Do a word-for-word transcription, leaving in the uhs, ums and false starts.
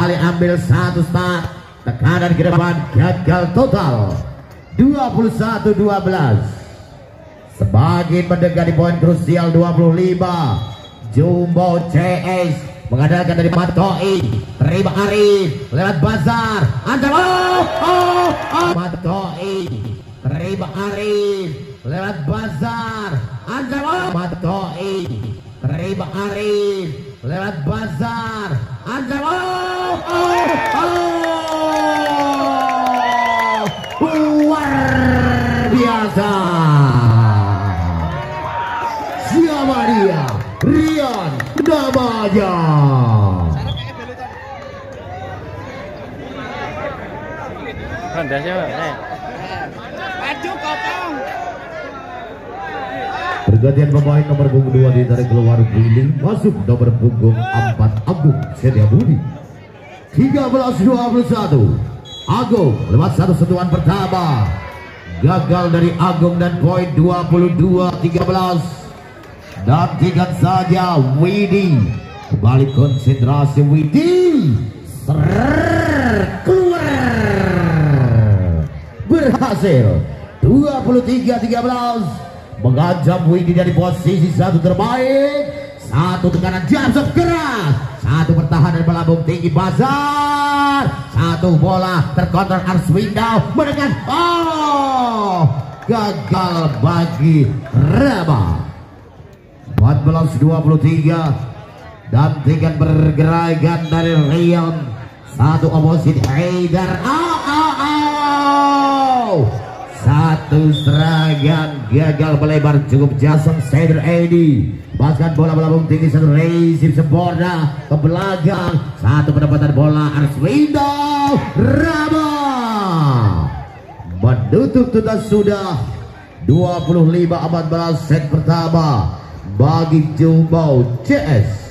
kembali ambil satu start, tekanan ke depan gagal total. Dua puluh satu dua belas. Semakin mendekati poin krusial dua puluh lima. Jumbo C S mengandalkan dari Matoi, terima Arif lewat Bazar, antar oh, oh, oh. Matoi, terima Arif lewat Bazar, antar oh. Matoi, terima Arif lewat Bazar, antar oh, oh, oh. Luar biasa. Siapa dia? Rian namanya. Pergantian pemain nomor punggung dua ditarik keluar Willy, masuk nomor punggung empat Agung Setiabudi. Tiga belas dua puluh satu. Agung lewat satu sentuhan pertama gagal dari Agung dan poin dua puluh dua tiga belas. Nantikan saja Widi, kembali konsentrasi Widi, keluar, berhasil. Dua puluh tiga tiga belas mengancam Widi dari posisi satu terbaik. Satu tekanan jam keras, satu pertahanan melambung tinggi Bazar, satu bola terkontrol Arswindau menekan, oh gagal bagi Rama. Empat belas dua puluh tiga. Dan tinggal pergerakan dari Rion, satu oposit Haidar, oh, oh, oh. Satu serangan gagal melebar cukup jasang Cedar Edi. Bahkan bola melambung tinggi, satu resip sempurna ke belakang, satu pendapatan bola Arswindau. Rama menutup tuntas sudah dua puluh lima empat belas set pertama bagi Jumbo C S.